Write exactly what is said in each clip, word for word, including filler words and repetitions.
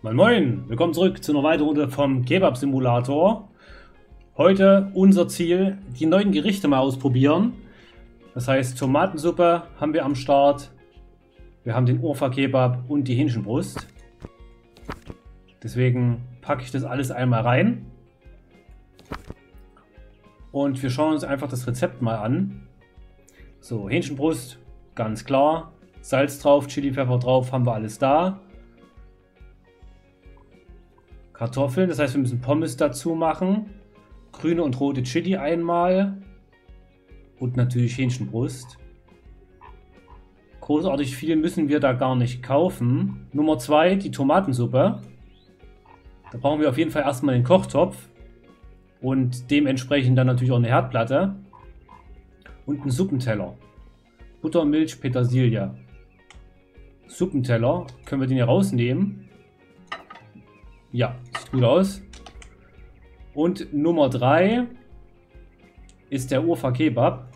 Moin Moin, willkommen zurück zu einer weiteren Runde vom Kebab-Simulator. Heute unser Ziel, die neuen Gerichte mal ausprobieren. Das heißt, Tomatensuppe haben wir am Start. Wir haben den Urfa-Kebab und die Hähnchenbrust. Deswegen packe ich das alles einmal rein. Und wir schauen uns einfach das Rezept mal an. So, Hähnchenbrust, ganz klar. Salz drauf, Chili, Pfeffer drauf, haben wir alles da. Kartoffeln, das heißt, wir müssen Pommes dazu machen. Grüne und rote Chili einmal. Und natürlich Hähnchenbrust. Großartig viel müssen wir da gar nicht kaufen. Nummer zwei, die Tomatensuppe. Da brauchen wir auf jeden Fall erstmal den Kochtopf. Und dementsprechend dann natürlich auch eine Herdplatte. Und einen Suppenteller. Butter, Milch, Petersilie. Suppenteller. Können wir den hier rausnehmen? Ja, sieht gut aus. Und Nummer drei ist der Urfa Kebab.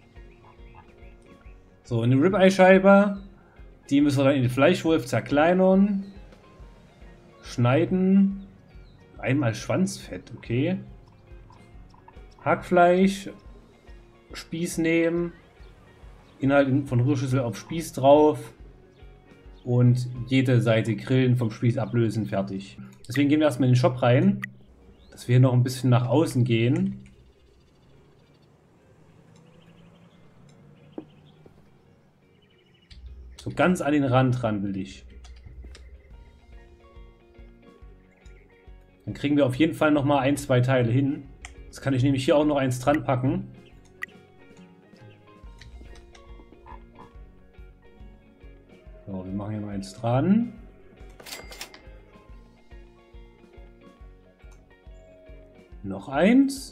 So, eine Ribeye-Scheibe. Die müssen wir dann in den Fleischwolf zerkleinern. Schneiden. Einmal Schwanzfett, okay. Hackfleisch. Spieß nehmen. Inhalt von Rührschüssel auf Spieß drauf. Und jede Seite grillen, vom Spieß ablösen, fertig. Deswegen gehen wir erstmal in den Shop rein, dass wir hier noch ein bisschen nach außen gehen. So ganz an den Rand ran will ich. Dann kriegen wir auf jeden Fall noch mal ein, zwei Teile hin. Jetzt kann ich nämlich hier auch noch eins dran packen. So, wir machen hier noch eins dran. Noch eins.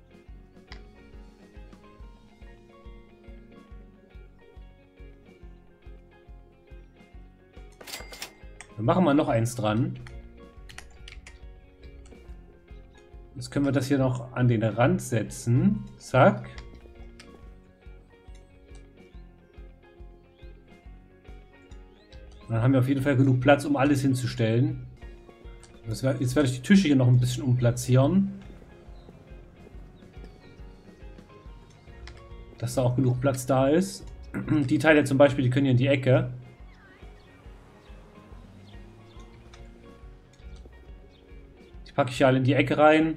Dann machen wir noch eins dran. Jetzt können wir das hier noch an den Rand setzen. Zack. Dann haben wir auf jeden Fall genug Platz, um alles hinzustellen. Jetzt werde ich die Tische hier noch ein bisschen umplatzieren. Dass da auch genug Platz da ist. Die Teile zum Beispiel, die können hier in die Ecke. Die packe ich hier alle in die Ecke rein.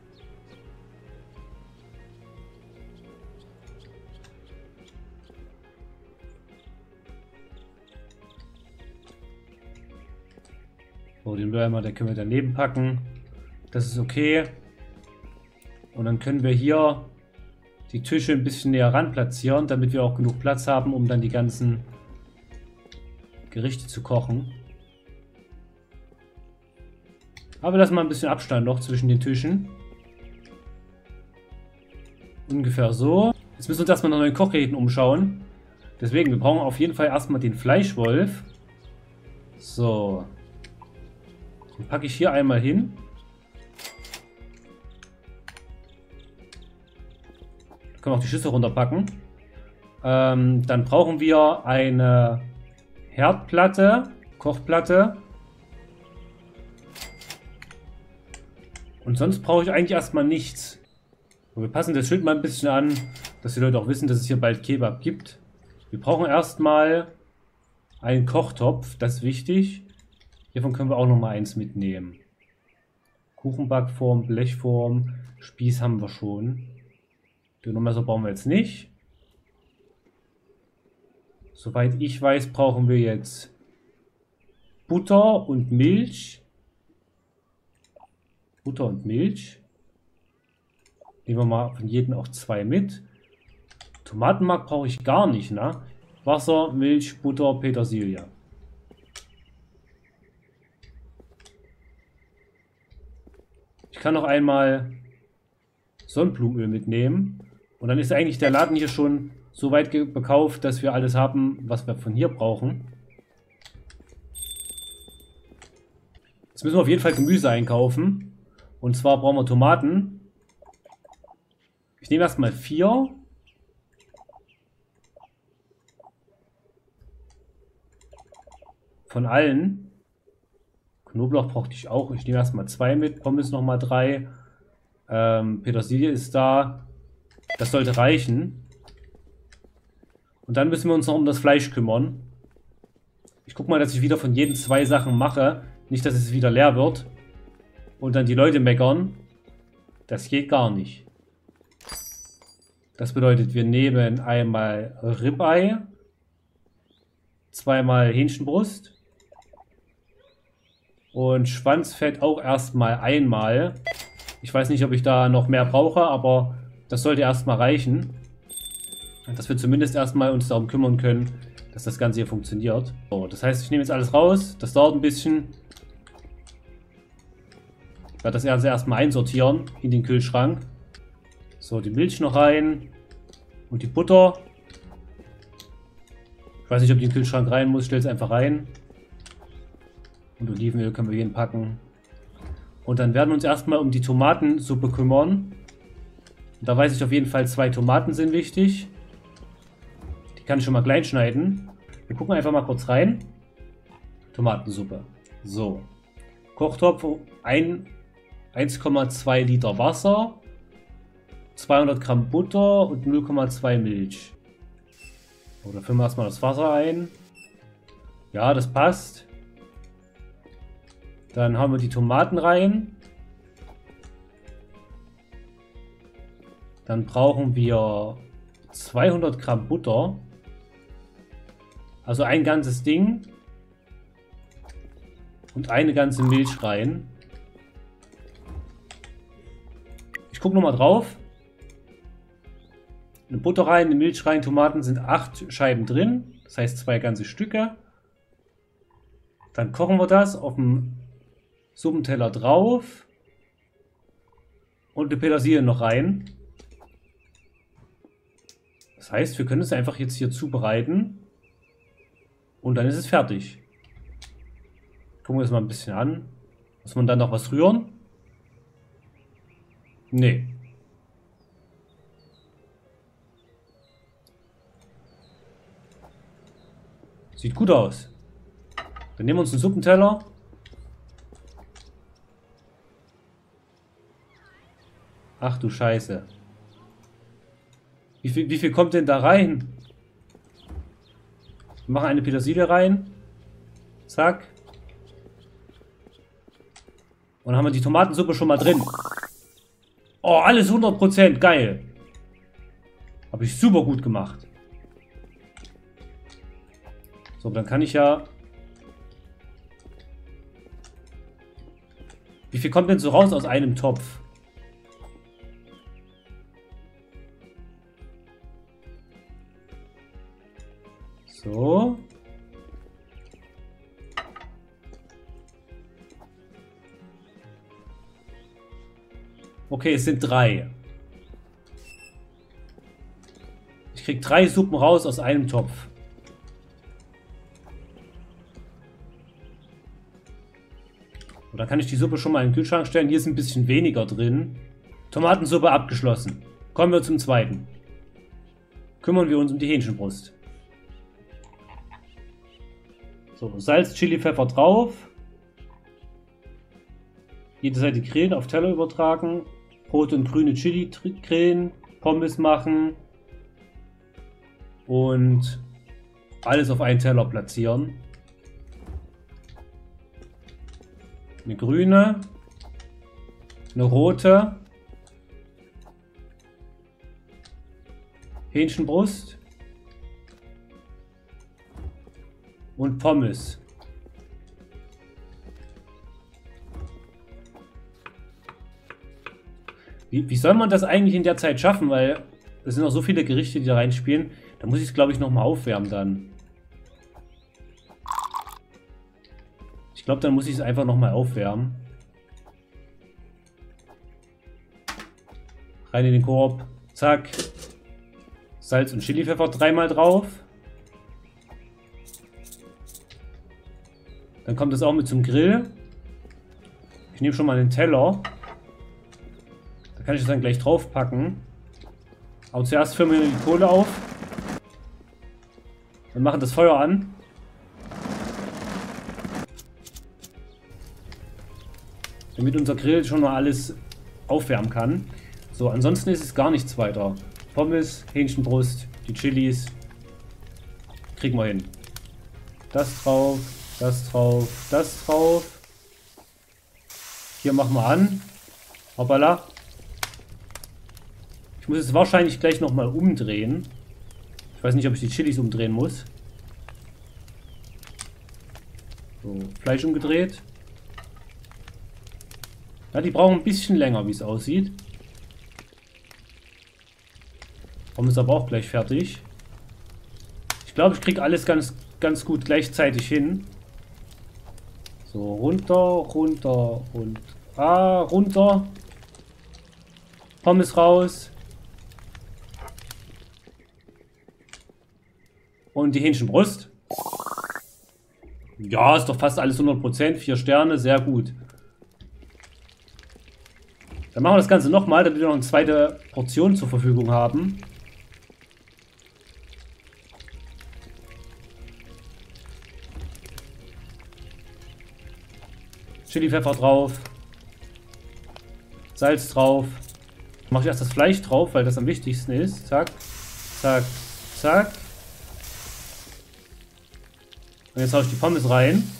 So, den Würmer, den können wir daneben packen. Das ist okay. Und dann können wir hier die Tische ein bisschen näher ran platzieren, damit wir auch genug Platz haben, um dann die ganzen Gerichte zu kochen. Aber lassen wir ein bisschen Abstand noch zwischen den Tischen. Ungefähr so. Jetzt müssen wir uns erstmal nach neuen Kochgeräten umschauen. Deswegen, wir brauchen auf jeden Fall erstmal den Fleischwolf. So. Den packe ich hier einmal hin. Können wir auch die Schüssel runterpacken. Ähm, dann brauchen wir eine Herdplatte, Kochplatte. Und sonst brauche ich eigentlich erstmal nichts. Und wir passen das Schild mal ein bisschen an, dass die Leute auch wissen, dass es hier bald Kebab gibt. Wir brauchen erstmal einen Kochtopf, das ist wichtig. Hiervon können wir auch noch mal eins mitnehmen. Kuchenbackform, Blechform, Spieß haben wir schon. Dönermesser brauchen wir jetzt nicht. Soweit ich weiß, brauchen wir jetzt Butter und Milch. Butter und Milch. Nehmen wir mal von jedem auch zwei mit. Tomatenmark brauche ich gar nicht, ne? Wasser, Milch, Butter, Petersilie. Ich kann noch einmal Sonnenblumenöl mitnehmen. Und dann ist eigentlich der Laden hier schon so weit bekauft, dass wir alles haben, was wir von hier brauchen. Jetzt müssen wir auf jeden Fall Gemüse einkaufen. Und zwar brauchen wir Tomaten. Ich nehme erstmal vier. Von allen. Knoblauch brauchte ich auch. Ich nehme erstmal zwei mit. Pommes nochmal drei. Ähm, Petersilie ist da. Das sollte reichen. Und dann müssen wir uns noch um das Fleisch kümmern. Ich gucke mal, dass ich wieder von jedem zwei Sachen mache. Nicht, dass es wieder leer wird. Und dann die Leute meckern. Das geht gar nicht. Das bedeutet, wir nehmen einmal Ribeye. Zweimal Hähnchenbrust. Und Schwanzfett auch erstmal einmal. Ich weiß nicht, ob ich da noch mehr brauche, aber das sollte erstmal reichen. Dass wir zumindest erstmal uns darum kümmern können, dass das Ganze hier funktioniert. So, das heißt, ich nehme jetzt alles raus. Das dauert ein bisschen. Ich werde das Ganze erstmal einsortieren in den Kühlschrank. So, die Milch noch rein. Und die Butter. Ich weiß nicht, ob die in den Kühlschrank rein muss. Ich stelle es einfach rein. Und Olivenöl können wir hier packen. Und dann werden wir uns erstmal um die Tomatensuppe kümmern. Und da weiß ich auf jeden Fall, zwei Tomaten sind wichtig. Die kann ich schon mal klein schneiden. Wir gucken einfach mal kurz rein. Tomatensuppe. So. Kochtopf, eins Komma zwei Liter Wasser. zweihundert Gramm Butter und null Komma zwei Milch. So, da füllen wir erstmal das Wasser ein. Ja, das passt. Dann haben wir die Tomaten rein. Dann brauchen wir zweihundert Gramm Butter. Also ein ganzes Ding. Und eine ganze Milch rein. Ich gucke nochmal drauf. Eine Butter rein, eine Milch rein, Tomaten sind acht Scheiben drin. Das heißt zwei ganze Stücke. Dann kochen wir das auf dem Suppenteller drauf. Und die Petersilie noch rein. Das heißt, wir können es einfach jetzt hier zubereiten. Und dann ist es fertig. Gucken wir es mal ein bisschen an. Muss man dann noch was rühren? Nee. Sieht gut aus. Dann nehmen wir uns einen Suppenteller. Ach du Scheiße. Wie viel, wie viel kommt denn da rein? Wir machen eine Petersilie rein. Zack. Und dann haben wir die Tomatensuppe schon mal drin. Oh, alles hundert Prozent. Geil. Habe ich super gut gemacht. So, dann kann ich ja... Wie viel kommt denn so raus aus einem Topf? So. Okay, es sind drei. Ich krieg drei Suppen raus aus einem Topf. Und dann kann ich die Suppe schon mal in den Kühlschrank stellen. Hier ist ein bisschen weniger drin. Tomatensuppe abgeschlossen. Kommen wir zum zweiten. Kümmern wir uns um die Hähnchenbrust. So, Salz, Chili, Pfeffer drauf. Jede Seite grillen, auf Teller übertragen. Rote und grüne Chili grillen. Pommes machen. Und alles auf einen Teller platzieren. Eine grüne. Eine rote. Hähnchenbrust. Und Pommes. Wie, wie soll man das eigentlich in der Zeit schaffen? Weil es sind noch so viele Gerichte, die da reinspielen. Da muss ich es, glaube ich, nochmal aufwärmen dann. Ich glaube, dann muss ich es einfach nochmal aufwärmen. Rein in den Korb. Zack. Salz und Chilipfeffer dreimal drauf. Dann kommt das auch mit zum Grill. Ich nehme schon mal einen Teller. Da kann ich das dann gleich drauf packen. Aber zuerst füllen wir die Kohle auf. Wir machen das Feuer an. Damit unser Grill schon mal alles aufwärmen kann. So, ansonsten ist es gar nichts weiter. Pommes, Hähnchenbrust, die Chilis. Kriegen wir hin. Das drauf, das drauf, das drauf. Hier machen wir an. Hoppala. Ich muss es wahrscheinlich gleich nochmal umdrehen. Ich weiß nicht, ob ich die Chilis umdrehen muss. So, Fleisch umgedreht. Ja, die brauchen ein bisschen länger, wie es aussieht. Pommes aber auch gleich fertig. Ich glaube, ich kriege alles ganz, ganz gut gleichzeitig hin. So, runter, runter und ah, runter. Pommes raus. Und die Hähnchenbrust. Ja, ist doch fast alles hundert Prozent. Vier Sterne, sehr gut. Dann machen wir das Ganze nochmal, damit wir noch eine zweite Portion zur Verfügung haben. Chili, Pfeffer drauf. Salz drauf. Mache ich erst das Fleisch drauf, weil das am wichtigsten ist. Zack, zack, zack. Und jetzt haue ich die Pommes rein.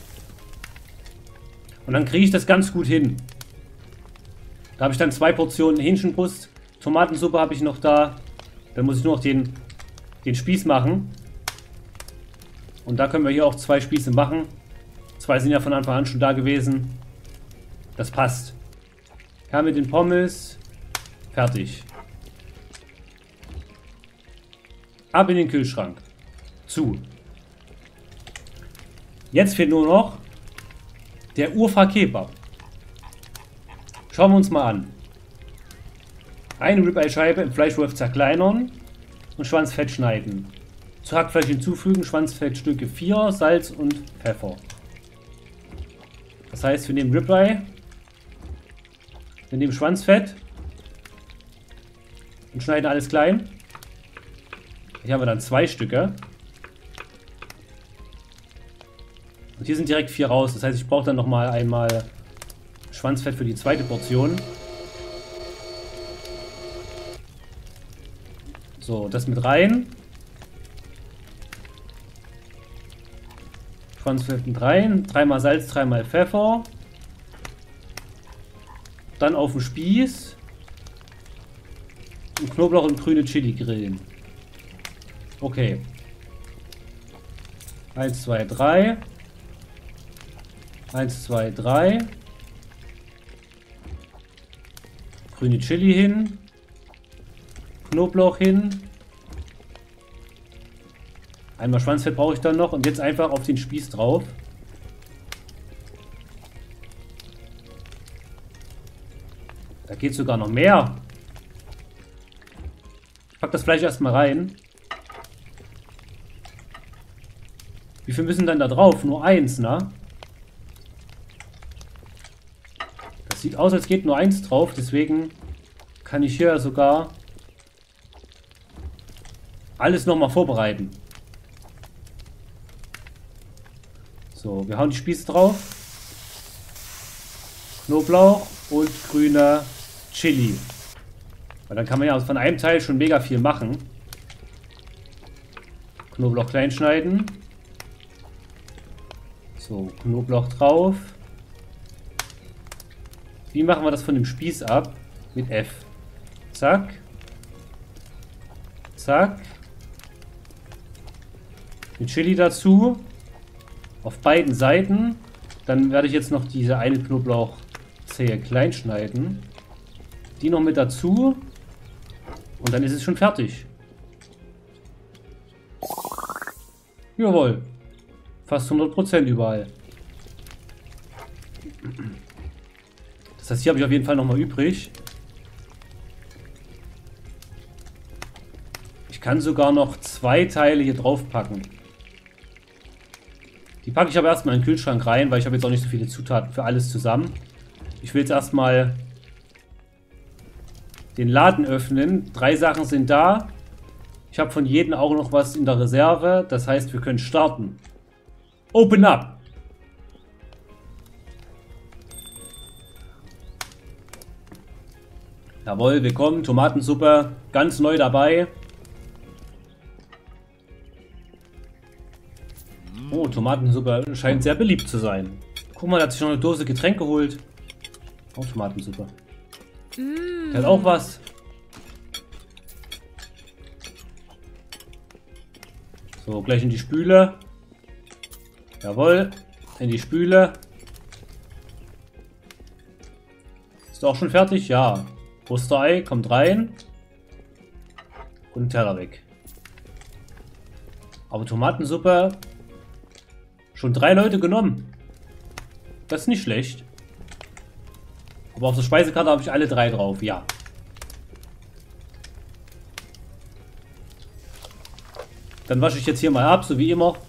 Und dann kriege ich das ganz gut hin. Da habe ich dann zwei Portionen Hähnchenbrust. Tomatensuppe habe ich noch da. Dann muss ich nur noch den, den Spieß machen. Und da können wir hier auch zwei Spieße machen. Zwei sind ja von Anfang an schon da gewesen. Das passt. Ja, mit den Pommes. Fertig. Ab in den Kühlschrank. Zu. Jetzt fehlt nur noch der Urfa-Kebab. Schauen wir uns mal an. Eine Ribeye-Scheibe im Fleischwolf zerkleinern und Schwanzfett schneiden. Zu Hackfleisch hinzufügen, Schwanzfettstücke vier, Salz und Pfeffer. Das heißt, wir nehmen Ribeye, wir nehmen Schwanzfett und schneiden alles klein. Hier haben wir dann zwei Stücke. Und hier sind direkt vier raus. Das heißt, ich brauche dann nochmal einmal Schwanzfett für die zweite Portion. So, das mit rein. Schwanzfett mit rein. Dreimal Salz, dreimal Pfeffer. Dann auf den Spieß. Und Knoblauch und grüne Chili grillen. Okay. Eins, zwei, drei. Eins, zwei, drei. Grüne Chili hin. Knoblauch hin. Einmal Schwanzfett brauche ich dann noch. Und jetzt einfach auf den Spieß drauf. Da geht sogar noch mehr. Ich pack das Fleisch erstmal rein. Wie viel müssen dann da drauf? Nur eins, ne? Das sieht aus, als geht nur eins drauf. Deswegen kann ich hier sogar alles nochmal vorbereiten. So, wir hauen die Spieße drauf. Knoblauch und grüner Chili. Weil dann kann man ja von einem Teil schon mega viel machen. Knoblauch klein schneiden. So, Knoblauch drauf. Wie machen wir das von dem Spieß ab? Mit F. Zack. Zack. Mit Chili dazu. Auf beiden Seiten. Dann werde ich jetzt noch diese eine Knoblauchzehe klein schneiden. Die noch mit dazu. Und dann ist es schon fertig. Jawohl. Fast hundert Prozent überall. Das heißt, hier habe ich auf jeden Fall nochmal übrig. Ich kann sogar noch zwei Teile hier drauf packen. Die packe ich aber erstmal in den Kühlschrank rein, weil ich habe jetzt auch nicht so viele Zutaten für alles zusammen. Ich will jetzt erstmal den Laden öffnen. Drei Sachen sind da. Ich habe von jedem auch noch was in der Reserve. Das heißt, wir können starten. Open up! Jawohl, willkommen. Tomatensuppe. Ganz neu dabei. Oh, Tomatensuppe scheint sehr beliebt zu sein. Guck mal, da hat sich noch eine Dose Getränk geholt. Auch Tomatensuppe. Mm. Der hat auch was. So, gleich in die Spüle. Jawohl. In die Spüle. Ist auch schon fertig? Ja. Osterei kommt rein. Und Teller weg. Aber Tomatensuppe. Schon drei Leute genommen. Das ist nicht schlecht. Aber auf der Speisekarte habe ich alle drei drauf. Ja. Dann wasche ich jetzt hier mal ab, so wie immer.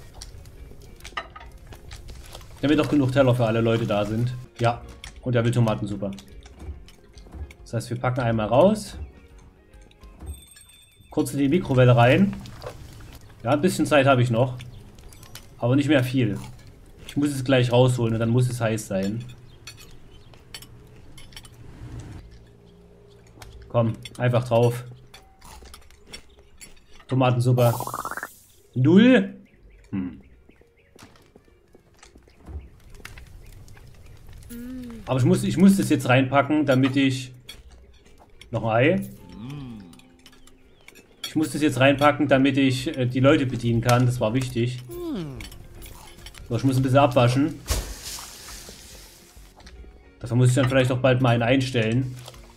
Damit auch genug Teller für alle Leute da sind. Ja. Und er will Tomatensuppe. Das heißt, wir packen einmal raus. Kurz in die Mikrowelle rein. Ja, ein bisschen Zeit habe ich noch. Aber nicht mehr viel. Ich muss es gleich rausholen und dann muss es heiß sein. Komm, einfach drauf. Tomatensuppe. Null? Hm. Aber ich muss, ich muss das jetzt reinpacken, damit ich... Noch ein Ei. Ich muss das jetzt reinpacken, damit ich äh, die Leute bedienen kann. Das war wichtig. So, ich muss ein bisschen abwaschen. Dafür muss ich dann vielleicht auch bald mal einen einstellen.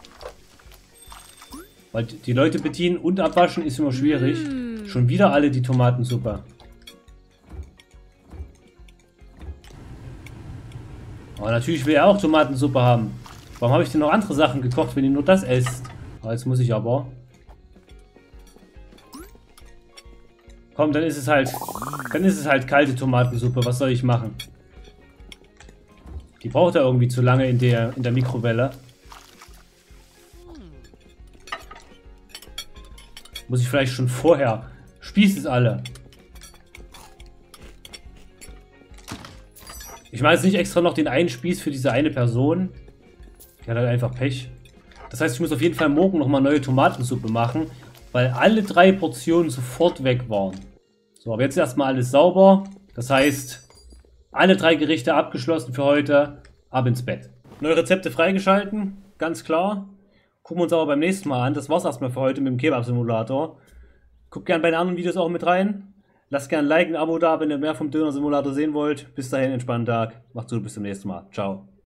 Weil die Leute bedienen und abwaschen ist immer schwierig. Mm. Schon wieder alle die Tomatensuppe. Aber natürlich will er auch Tomatensuppe haben. Warum habe ich denn noch andere Sachen gekocht, wenn ihr nur das esst? Aber jetzt muss ich aber... Komm, dann ist es halt... Dann ist es halt kalte Tomatensuppe. Was soll ich machen? Die braucht er irgendwie zu lange in der, in der Mikrowelle. Muss ich vielleicht schon vorher... Spieß es alle. Ich mache jetzt nicht extra noch den einen Spieß für diese eine Person. Die hat halt einfach Pech. Das heißt, ich muss auf jeden Fall morgen nochmal neue Tomatensuppe machen, weil alle drei Portionen sofort weg waren. So, aber jetzt erstmal alles sauber. Das heißt, alle drei Gerichte abgeschlossen für heute. Ab ins Bett. Neue Rezepte freigeschalten, ganz klar. Gucken wir uns aber beim nächsten Mal an. Das war's erstmal für heute mit dem Kebab-Simulator. Guckt gerne bei den anderen Videos auch mit rein. Lasst gerne ein Like, ein Abo da, wenn ihr mehr vom Döner-Simulator sehen wollt. Bis dahin, entspannten Tag. Macht's gut, bis zum nächsten Mal. Ciao.